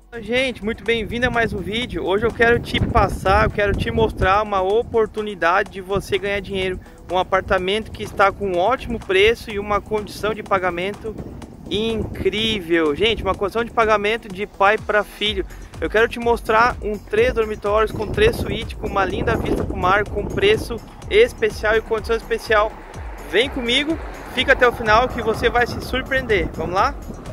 Gente, muito bem-vindo a mais um vídeo. Hoje eu quero te mostrar uma oportunidade de você ganhar dinheiro. Um apartamento que está com um ótimo preço e uma condição de pagamento incrível. Gente, uma condição de pagamento de pai para filho. Eu quero te mostrar 3 dormitórios com 3 suítes, com uma linda vista para o mar, com preço especial e condição especial. Vem comigo, fica até o final que você vai se surpreender. Vamos lá?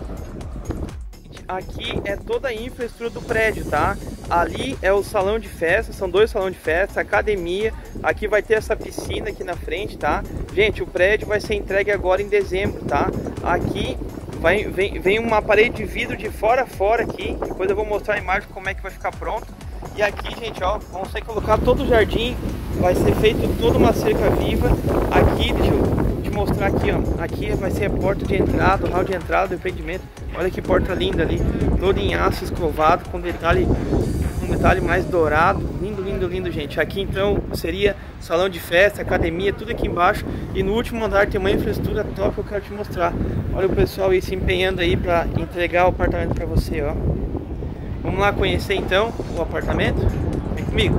Aqui é toda a infraestrutura do prédio, tá? Ali é o salão de festa, são 2 salões de festa, academia. Aqui vai ter essa piscina aqui na frente, tá? Gente, o prédio vai ser entregue agora em dezembro, tá? Aqui vem uma parede de vidro de fora a fora aqui. Depois eu vou mostrar a imagem como é que vai ficar pronto. E aqui, gente, ó, vamos ter que colocar todo o jardim. Vai ser feito toda uma cerca viva. Aqui, deixa eu te mostrar aqui, ó. Aqui vai ser a porta de entrada, o hall de entrada do empreendimento. Olha que porta linda ali, todo em aço escovado, com um detalhe mais dourado. Lindo, lindo, lindo, gente. Aqui então seria salão de festa, academia, tudo aqui embaixo. E no último andar tem uma infraestrutura top que eu quero te mostrar. Olha o pessoal aí se empenhando aí para entregar o apartamento para você, ó. Vamos lá conhecer então o apartamento? Vem comigo.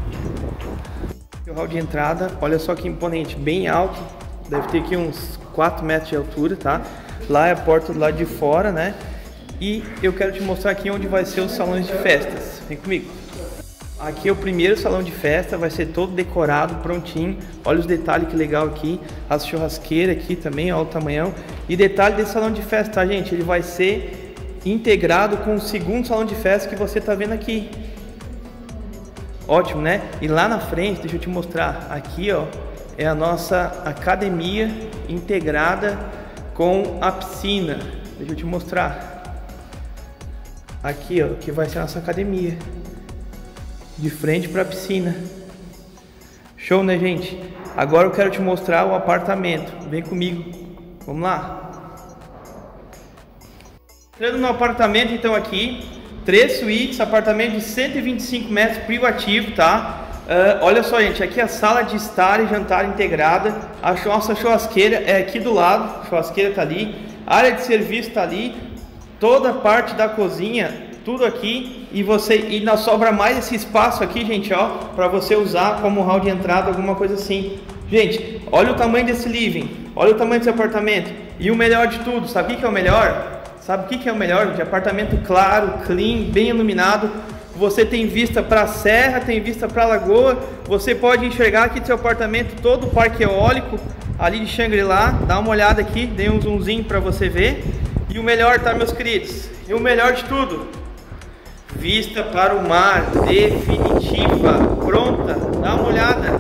O hall de entrada, olha só que imponente, bem alto. Deve ter aqui uns 4 metros de altura, tá? Lá é a porta do lado de fora, né? E eu quero te mostrar aqui onde vai ser os salões de festas. Vem comigo. Aqui é o primeiro salão de festa, vai ser todo decorado, prontinho. Olha os detalhes que legal aqui. As churrasqueiras aqui também, olha o tamanhão. E detalhe desse salão de festa, tá, gente? Ele vai ser integrado com o segundo salão de festa que você tá vendo aqui. Ótimo, né? E lá na frente, deixa eu te mostrar. Aqui, ó, é a nossa academia integrada com a piscina. Deixa eu te mostrar. Aqui, ó, que vai ser a nossa academia. De frente para a piscina. Show, né, gente? Agora eu quero te mostrar o apartamento. Vem comigo. Vamos lá. Entrando no apartamento, então, aqui 3 suítes, apartamento de 125 metros privativo, tá? Olha só, gente, aqui é a sala de estar e jantar integrada. A nossa churrasqueira é aqui do lado, a churrasqueira tá ali, a área de serviço tá ali, toda a parte da cozinha, tudo aqui. E ainda sobra mais esse espaço aqui, gente, ó, para você usar como hall de entrada, alguma coisa assim. Gente, olha o tamanho desse living, olha o tamanho desse apartamento. E o melhor de tudo, sabe o que é o melhor? Sabe o que é o melhor? De apartamento claro, clean, bem iluminado. Você tem vista para a serra, tem vista para a lagoa. Você pode enxergar aqui do seu apartamento todo o parque eólico ali de Xangri-Lá. Dá uma olhada aqui, dei um zoomzinho para você ver. E o melhor, tá, meus queridos? E o melhor de tudo, vista para o mar, definitiva, pronta. Dá uma olhada.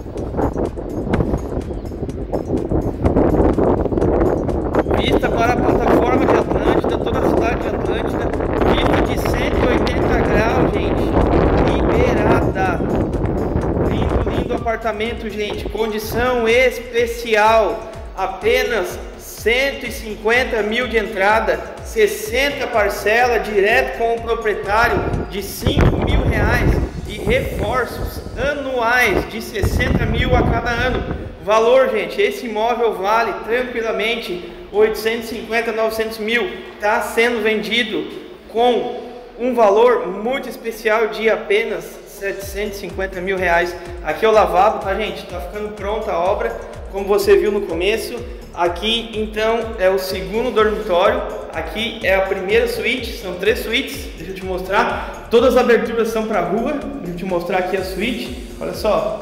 Vista para a plataforma de Atlântida, toda a cidade de Atlântida. Vista de 180 graus, gente. Liberada. Lindo, lindo apartamento, gente. Condição especial. Apenas 150 mil de entrada. 60 parcelas direto com o proprietário de 5 mil reais. E reforços anuais de 60 mil a cada ano. Valor, gente, esse imóvel vale tranquilamente 850, 900 mil. Está sendo vendido com um valor muito especial de apenas 750 mil reais. Aqui é o lavabo, tá, gente? Tá ficando pronta a obra, como você viu no começo. Aqui então é o segundo dormitório. Aqui é a primeira suíte, são 3 suítes. Deixa eu te mostrar. Todas as aberturas são para a rua. Deixa eu te mostrar aqui a suíte. Olha só.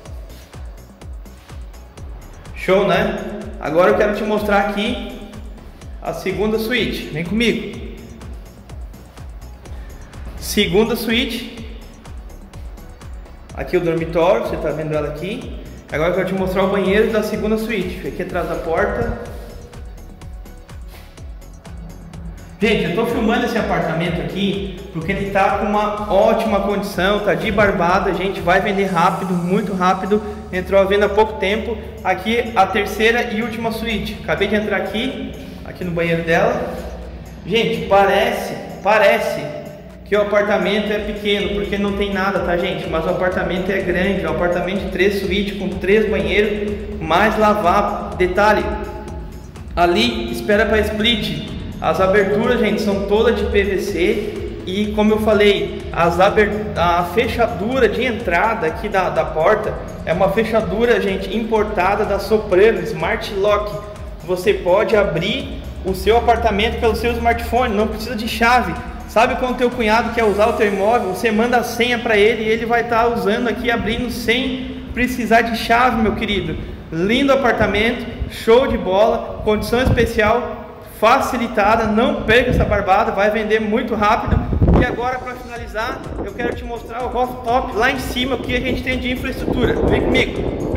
Show, né? Agora eu quero te mostrar aqui a segunda suíte. Vem comigo. Segunda suíte. Aqui o dormitório, você está vendo ela aqui. Agora eu quero te mostrar o banheiro da segunda suíte. Fica aqui atrás da porta. Gente, eu estou filmando esse apartamento aqui porque ele está com uma ótima condição, tá de barbada, gente, vai vender rápido, muito rápido. Entrou à venda há pouco tempo. Aqui a terceira e última suíte. Acabei de entrar aqui no banheiro dela. Gente, parece que o apartamento é pequeno, porque não tem nada, tá, gente? Mas o apartamento é grande, é um apartamento de 3 suítes com 3 banheiros, mais lavabo. Detalhe, ali espera para split. As aberturas, gente, são todas de PVC. E como eu falei, a fechadura de entrada aqui da porta é uma fechadura, gente, importada da Soprano, Smart Lock. Você pode abrir o seu apartamento pelo seu smartphone, não precisa de chave. Sabe quando teu cunhado quer usar o teu imóvel, você manda a senha para ele e ele vai estar usando aqui, abrindo sem precisar de chave, meu querido. Lindo apartamento, show de bola, condição especial, facilitada, não perca essa barbada, vai vender muito rápido. E agora, para finalizar, eu quero te mostrar o rooftop lá em cima, o que a gente tem de infraestrutura. Vem comigo.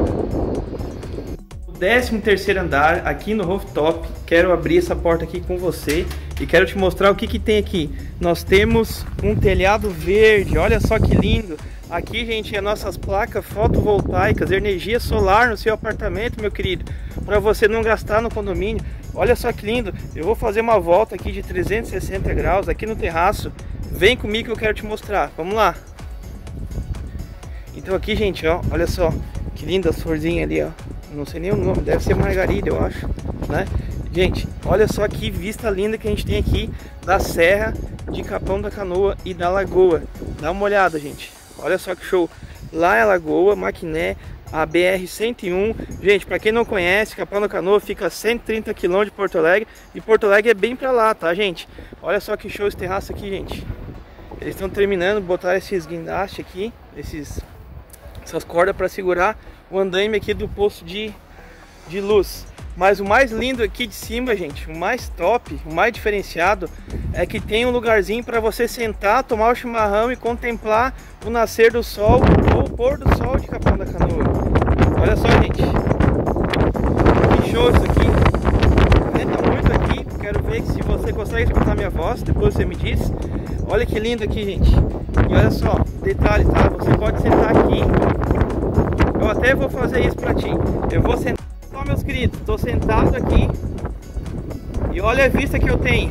13º andar, aqui no rooftop, quero abrir essa porta aqui com você e quero te mostrar o que tem aqui. Nós temos um telhado verde, olha só que lindo. Aqui, gente, é nossas placas fotovoltaicas, energia solar no seu apartamento, meu querido, para você não gastar no condomínio. Olha só que lindo. Eu vou fazer uma volta aqui de 360 graus aqui no terraço. Vem comigo que eu quero te mostrar. Vamos lá. Então aqui, gente, ó, olha só que linda as florzinhas ali, ó. Não sei nem o nome, deve ser margarida, eu acho, né? Gente, olha só que vista linda que a gente tem aqui da Serra de Capão da Canoa e da Lagoa. Dá uma olhada, gente. Olha só que show. Lá é a Lagoa, Maquiné, a BR-101. Gente, para quem não conhece, Capão da Canoa fica a 130 km de Porto Alegre. E Porto Alegre é bem para lá, tá, gente? Olha só que show esse terraço aqui, gente. Eles estão terminando de botar esses guindastes aqui, essas cordas para segurar o andaime aqui do posto de luz. Mas o mais lindo aqui de cima, gente, o mais top, o mais diferenciado, é que tem um lugarzinho para você sentar, tomar o chimarrão e contemplar o nascer do sol ou o pôr do sol de Capão da Canoa. Olha só, gente, que show isso aqui. Venta muito aqui, quero ver se você consegue escutar minha voz, depois você me diz. Olha que lindo aqui, gente. E olha só, detalhe, tá? Você pode sentar aqui. Eu até vou fazer isso pra ti. Eu vou sentar, ó, meus queridos, tô sentado aqui e olha a vista que eu tenho.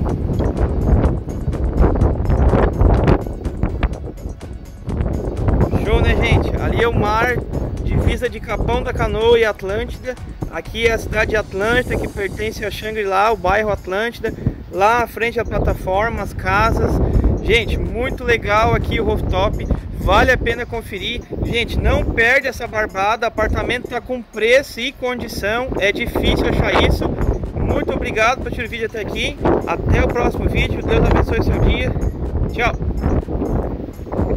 Show, né, gente? Ali é o mar, divisa de Capão da Canoa e Atlântida. Aqui é a cidade de Atlântida, que pertence a Xangri-Lá, o bairro Atlântida. Lá à frente a plataforma, as casas. Gente, muito legal aqui o rooftop. Vale a pena conferir. Gente, não perde essa barbada. O apartamento está com preço e condição. É difícil achar isso. Muito obrigado por assistir o vídeo até aqui. Até o próximo vídeo. Deus abençoe seu dia. Tchau.